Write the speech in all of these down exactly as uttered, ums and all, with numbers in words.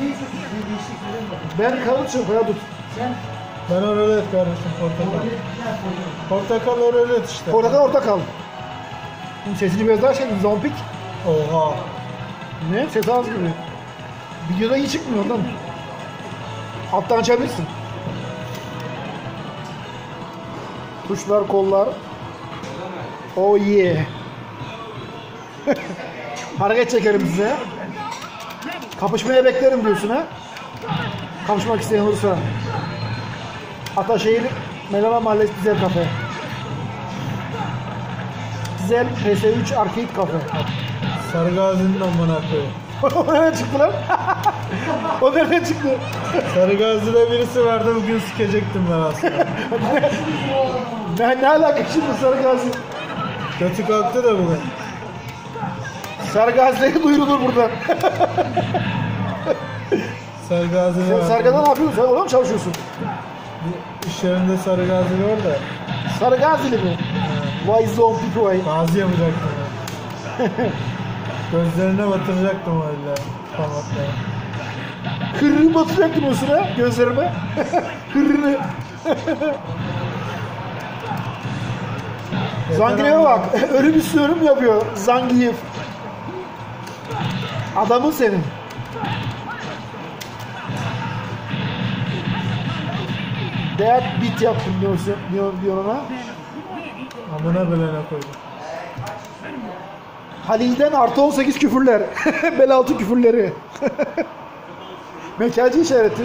Ben kavuçum, kaya tut. Sen? Ben oralet kardeşim, portakal. Portakal oralet işte. Portakal orta kal. Sesini biraz daha şey, zompik. Oha. Ne? Ses az gibi. Videoda iyi çıkmıyor ondan. Alttan açabilirsin. Tuşlar, kollar. Oh yeah. Hareket çekerim size. Kapışmaya beklerim diyorsun ha. Kapışmak isteyen olursa. Ataşehir Melama Mahallesi Dizel Kafe. Dizel P S üç Arcade Kafe. Sarıgazi'nin amına koyayım. O nereden çıktı lan? O nereden çıktı? Sarıgazi'de birisi vardı, bugün sikecektim ben aslında. ne, ne alaka şimdi Sarıgazi? Kötü kalktı da bugün. Sarıgazi'ye duyurulur burada. Sarıgazi'de Sen var. Sarıgazi'de ne yapıyorsun? Sen orada mı çalışıyorsun? İş yerinde Sarıgazi'de var da. Sarıgazi'li mi? Vay zombi vay. Gazi yapacaktım ben. Gözlerine batıracaktım öyle parmakları. Kırrını batıracaktım o sıra gözlerime. Kırrını. Zangiev'e bak. Ölüm istiyorum yapıyor. Zangiyev. Adamın senin. Dead beat yaptım diyorsun, diyor, diyor ona. Amına belene koydum. Halil'den artı on sekiz küfürler. Bel altı küfürleri. Metalci işareti.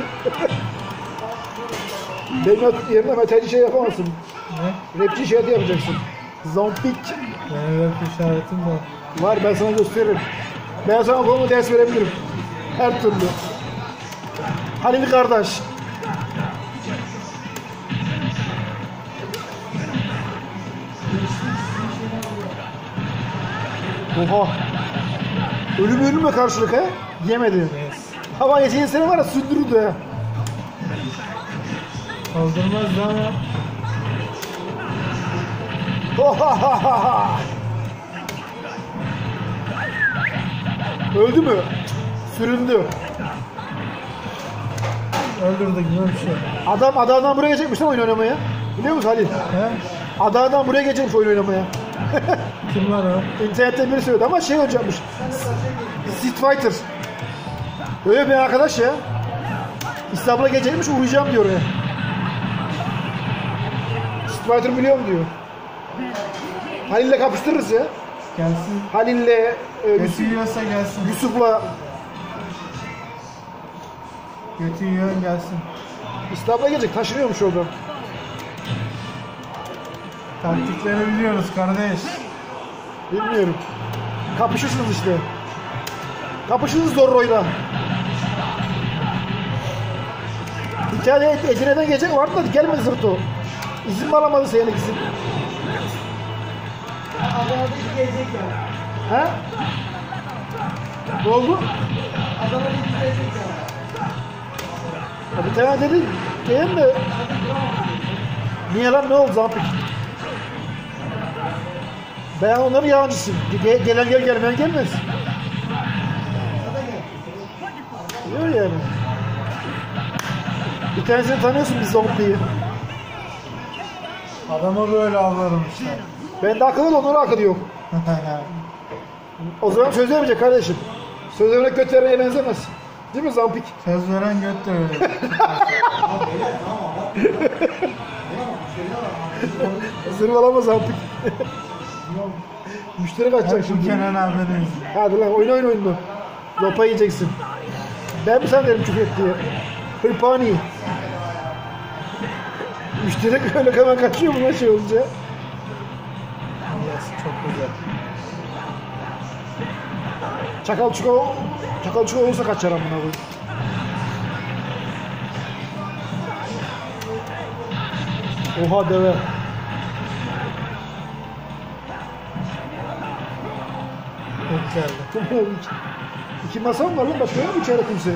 Benim yerine metalci şey yapamazsın. Ne? Rapçi işareti yapacaksın. Zompik. Benim rap işaretim var. Var, ben sana gösteririm. Ben sana konu ders verebilirim. Her türlü. Halil kardeş. Oha. Ölüm ölümle karşılık ha? Yemedi. Yes. Hava geçen sene var ya sündürürdü ha. Kaldırmazdı ama. Ohahaha. Öldü mü? Süründü. Öldürdü gibi bir şey. Adam Adana'dan buraya geçecekmiş lan oyun oynamaya. Biliyor musun Halil? He? Adana'dan buraya geçecekmiş oyun oynamaya. Kim var o? İnternette biri söyledi ama şey olacakmış. Street Fighter. Öyle bir arkadaş ya. İstanbul'a gelecekmiş, uğrayacağım diyor ya. Street Fighter biliyor mu diyor. Halil'le kapıştırırız ya. Gelsin. Halil'le e, Yusuf, Götü yiyorsa gelsin. Yusuf'la Götü yiyen gelsin. İstanbul'a gelecek, taşınıyormuş orada. Taktikleri biliyoruz kardeş. Bilmiyorum. Kapışırsınız işte. Kapışırsınız Zorro'yla. Bir tane Edirne'den gelecek vardı da gelmedi zırto. İzin mi alamadı senin izin? Adana'da bir gelecek ya. He? Ne oldu? Adana'da bir gelecek ya. Ya bir tane dedi, gelin de. Niye lan, ne oldu Zampik? Ben onların yalancısıyım. Ge gelen gel gelmeyen gelmez. Diyor yani. Bir tanesini tanıyorsun biz Zampik'i. Adamı böyle avlarım işte. Ben de akıllı da onlara akıllı yok. O zaman söz vermeyecek kardeşim. Söz vermek göt vermeye benzemez. Değil mi Zampik? Söz veren göt de öyle. Zırvalama Zampik. Müşteri kaçacak Hep bu şimdi. Kenan abinin. Hadi lan oyna oyna oyna. Lopa yiyeceksin. Ben mi sen derim küfür et diye. Hırpani. Müşteri öyle hemen kaçıyor mu lan şey olunca? Yes, çok güzel. Çakal çuko, çakal çuko olursa kaçar amına koyayım. Oha deve. Çok geldi. iki, iki masa mı var lan? Başka yok mu içeride kimse?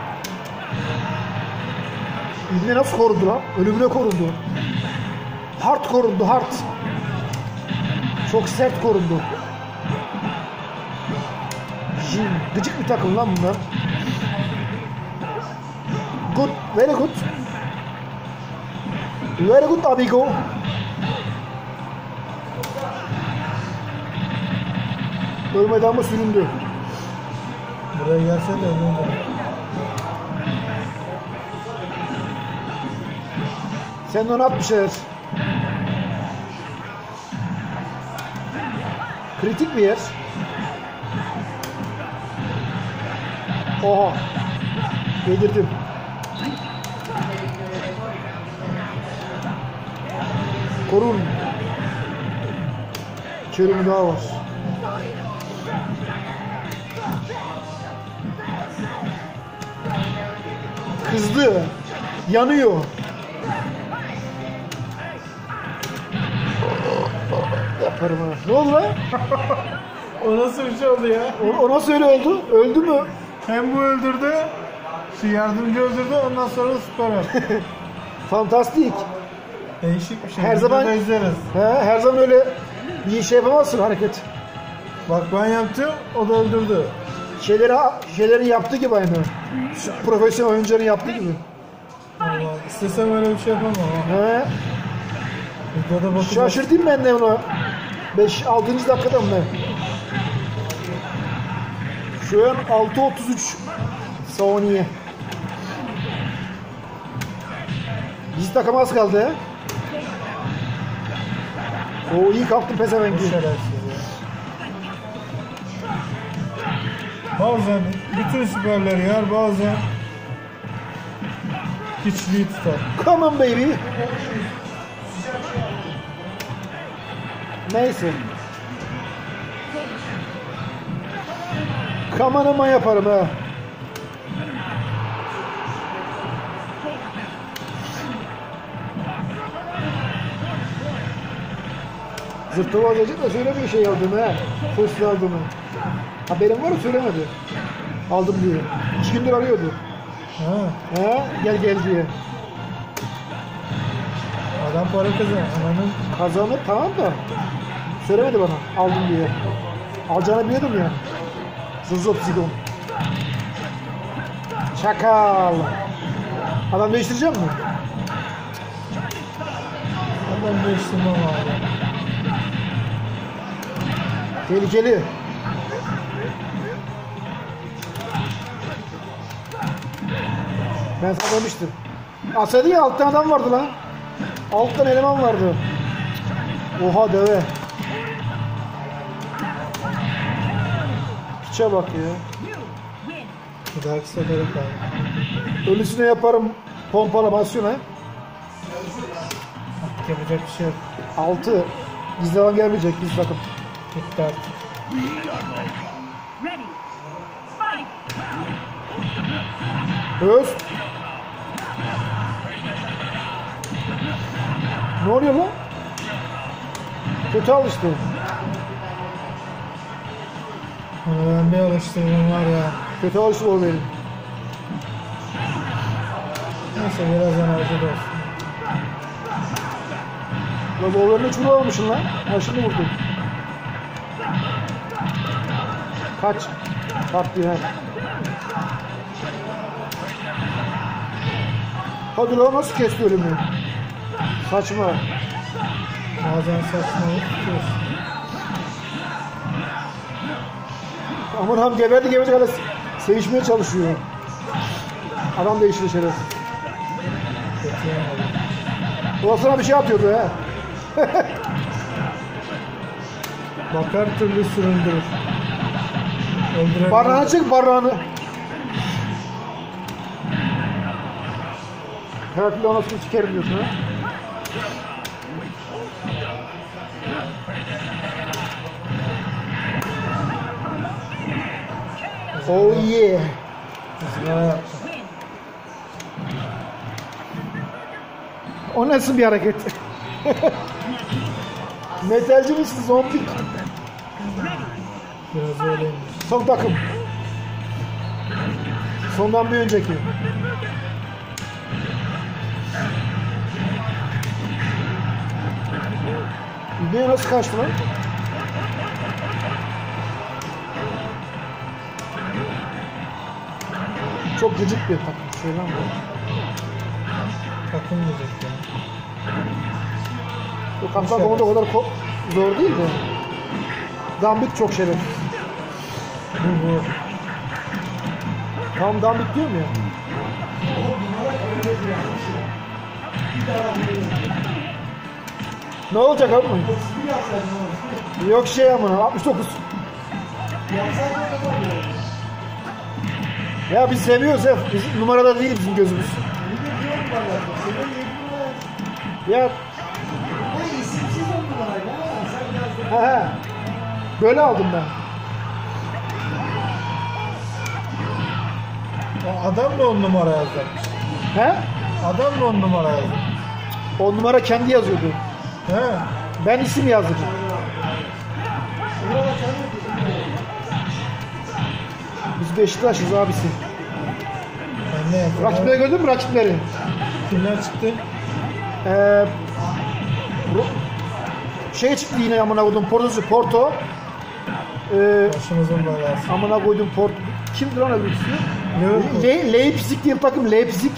İbni nasıl korundu lan? Ölümüne korundu. Hard korundu, hard. Çok sert korundu. Jin. Gıcık bir takım lan bunlar. Good, very good. Very good amigo. Ölmedi ama süründü. Buraya gelse de ölürdü. Sen de ona at bir şeyler. Kritik bir yer. Oha. Yedirdim. Korun. İçeri bir daha var. Kızdı. Yanıyor. Yaparım ha. Ne oldu lan? O nasıl bir şey oldu ya? O, o nasıl öyle oldu? Öldü mü? Hem bu öldürdü, şu yardımcı öldürdü, ondan sonra süper. Fantastik. Değişik bir şey. Her Videoda zaman- izleriz. He, her zaman öyle bir şey yapamazsın hareket. Bak ben yaptım, o da öldürdü. Şeyleri, şeylerin yaptığı gibi aynı. Şu profesyonel oyuncuların yaptığı gibi. Allah, istesem öyle bir şey yapamam ama. He. Videoda bakacağız. Şaşırtayım ben de onu. beş altıncı dakikada mı ne? Şu an altı otuz üç saniye. Biz takım az kaldı he. O iyi kaptın pezevenk. Şerefsiz ya. Bazen bütün süperleri yer, bazen hiçliği tutar. Come on baby. Neyse. Kamanama yaparım ha. Zırtıma gelecek de söylemiyor şey aldığımı ha. Soslu aldığımı. Haberim var ya söylemedi. Aldım diye. İki gündür arıyordu. Ha, He gel gel diye. adam para kazanır. Ananın Kazanır tamam da. Söylemedi bana aldım diye. Alacağını biliyordum ya. Zızop zigon. Çakal. Adam değiştireceğim mi? adam değiştirmem abi. Tehlikeli. Ben sana demiştim. Asadi ya altta adam vardı lan. Alttan eleman vardı. Oha deve. Piçe bak ya. Bir dahaki sefere kaldı. Ölüsüne yaparım pompalamasyon ha. Yapacak bir şey yok. Altı. Bizden gelmeyecek biz takım. Bitti artık. Ready. Fight. Öz. Ne oluyor lan? Kötü al işte. Onu ben bir alıştırdım var ya. Kötü al işte o benim. Neyse biraz enerji de olsun. Ya bollarını çubuğu almışsın lan. Ha şimdi vurdum. Kaç. Kalk bir ha. Hadi lan nasıl kesti ölümü? Saçma. Bazen saçmalık tutuyorsun. Aman ham geberdi geberdi hala sevişmeye çalışıyor. Adam değişti şerefsiz. Kötü yemedim. Orasına bir şey atıyordu ha. Bak her türlü süründürür. Öldürebilir. Barrağını çek barrağını. Her türlü anasını sikerim diyorsun ha. Oh yeah. Sigara yaptım. O nasıl bir hareket? Metalci misin zombik? Biraz öyleymiş. Son takım. Sondan bir önceki. İbneye nasıl kaçtı lan? Çok gıcık bir takım. Söylem bu. Takım diyecek ya. Bu kaptan konuda o kadar ko- zor değil de. Gambit çok şerefsiz. Bu bu. Tam Gambit diyorum ya. Ne olacak abi? Yok şey amına altmış dokuz. Ya biz seviyoruz ya. Biz numarada değil bizim gözümüz. Ya Bu isimsiz on numarayla ha. Sen yazdın. he he. Böyle aldım ben. O adam da on numara yazmış. He? Adam da on numara yazmış. On numara kendi yazıyordu. He. Ben isim yazdım. Biz Beşiktaş'ız abisi. Ben ne yapayım? Rakipleri gördün mü rakipleri? Kimler çıktı? Ee, Ro- şey çıktı yine amına koydum Porto'su Porto. Ee, Başımızın belası. amına koydum Porto. Kimdir lan öbürküsü? Liverpool. Le Leipzig diye bir takım Leipzig.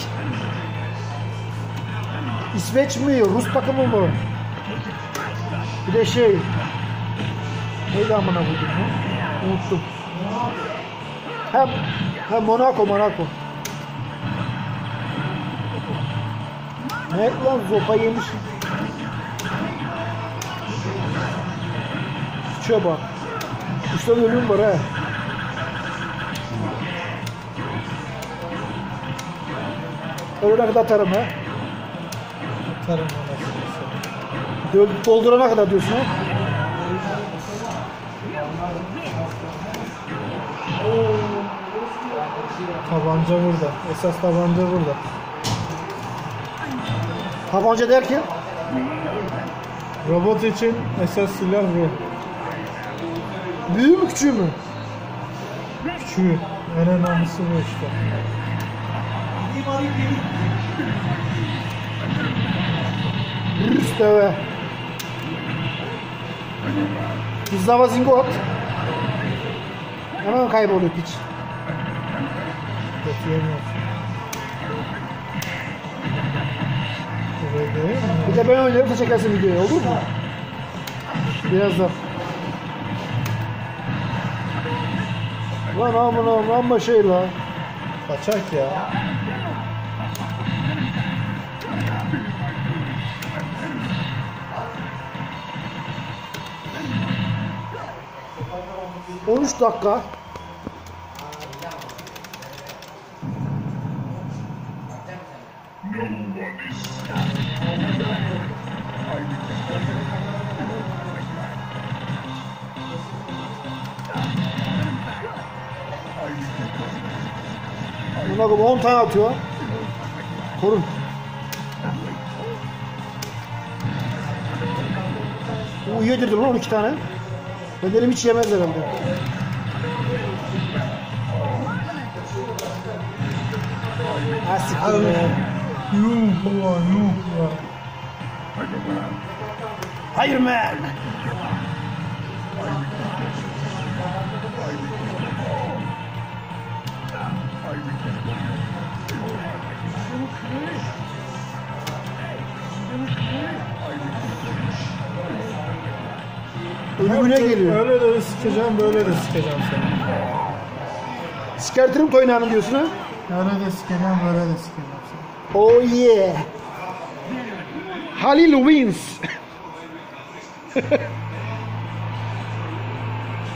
İsveç mi? Rus takımı mı? Bir de şey. Neydi amına koydum ya? Unuttum. Hem hem Monaco Monaco. Ne lan zopa yemiş. Şuna bak. Üç tane ölüm var ha. Ölene kadar atarım ha. Tarım anasını. Döl- Doldurana kadar diyorsun ha. Tabanca burada. Esas tabanca burada. Tabanca derken Robot için esas silah bu. büyüğü mü küçüğü mü? Küçüğü. En önemlisi bu işte. Gideyim alayım geleyim. Rüst deve. Pizza zingot. Hemen kayboluyor piç. Götüremiyorsun. Buraya değil mi? Bir de ben oynarım da çekersin videoyu olur mu? Birazdan. Lan amına amma şey la. Kaçak ya. on üç dakika. Buna göre on tane atıyor. Korun. Bu yedirdi lan on iki tane. Bedelim hiç yemez herhalde. Ha siktir be. Yuh ulan yuh ya. Hayır man. Ölümüne geliyor. Öyle de sikeceğim, böyle de sikeceğim seni. Sikertirim toynağını diyorsun ha? Öyle de sikeceğim, böyle de sikeceğim seni. Oh yeah. Halil wins.